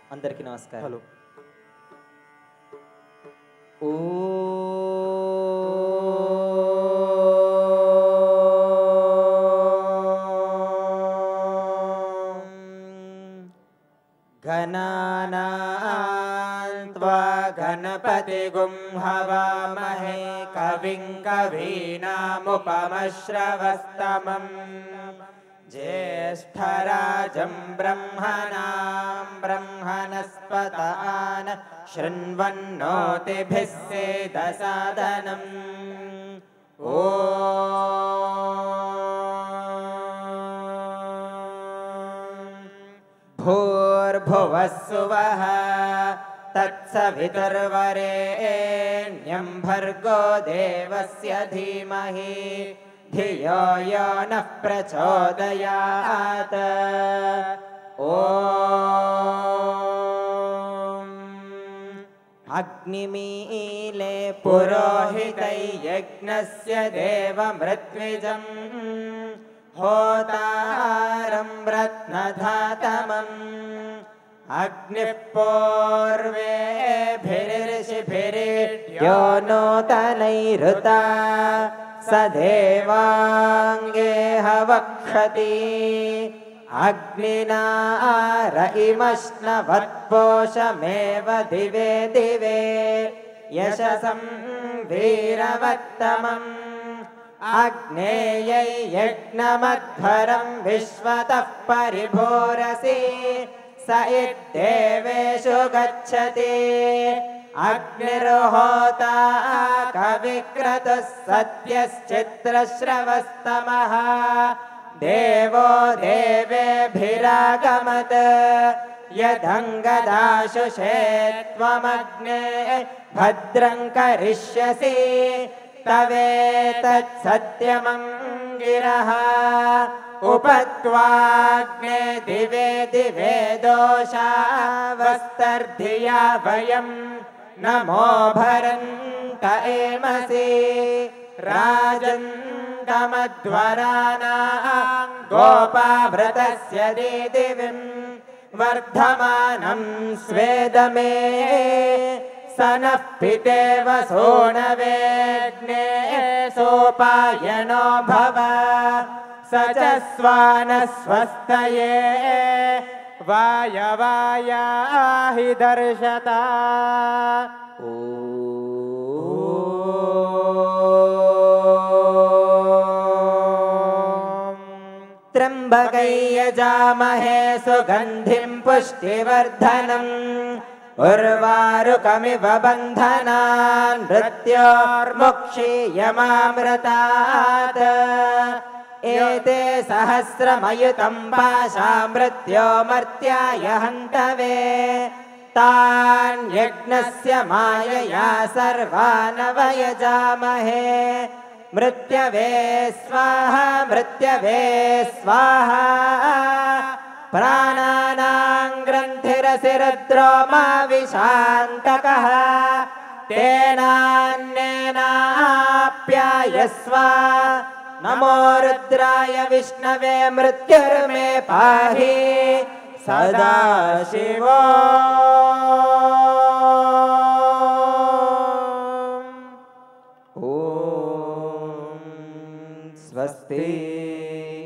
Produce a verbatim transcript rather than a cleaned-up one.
అందరికీ నమస్కారం. హలో. ఓ गणानां त्वा गणपतिगुं हवामहे कविं कवीनामुपमश्रवस्तमम् ज्येष्ठराजं ब्रह्मणां ब्रह्मणस्पतान शृण्वन्नोतिभिः सेदसादनम् ॐ भूर्भुवः सुवः तत्सवितुर्वरेण्यं भर्गो देवस्य धीमहि धियो यो नः प्रचोदयात् ॐ अग्निमीले पुरोहितै यज्ञस्य देवमृत्विजम् होतारं रत्नधातमम् अग्निः पूर्वेभिर्षिभिर्यो नूतनैरुता स देवाङ्गे हवक्षति अग्निना रयिमश्नवत्पोषमेव दिवे दिवे यशसं वीरवत्तमम् अग्नेयै यज्ञमध्वरं विश्वतः परिभोरसि स इद्देवेषु गच्छति अग्निर्होता कविक्रतुः सत्यश्चित्रश्रवस्तमः देवो देवेभिरागमत् यदङ्गदाशुषे त्वमग्ने भद्रं करिष्यसि तवेतत्सत्यमङ्गिरः उपत्वाग्ने दिवे दिवे दोषावस्तर्धिया वयं नमो भरन्त एमसि राजन्तमध्वराणां गोपाभृतस्य दिदिविं वर्धमानं स्वेदमे स नः पितेव सोणवेग्ने सोपायनो भव स च स्वानस्वस्तये वायवायाहि दर्शता त्र्यम्बकै यजामहे सुगन्धिं पुष्टिवर्धनम् उर्वारुकमिव बन्धनान् मृत्योर्मुक्षीयमामृतात् एते सहस्रमयुतं पाशा मृत्यो मर्त्याय हन्तवे तान् यज्ञस्य मायया सर्वान् वयजामहे मृत्यवे स्वाहा मृत्यवे स्वाहा प्राणानां ग्रन्थिरसि रुद्रो मा विशान्तकः तेनान्येनाप्यायस्व नमो रुद्राय विष्णवे मृत्युर्मे पाहि सदा शिवो ॐ स्वस्ति।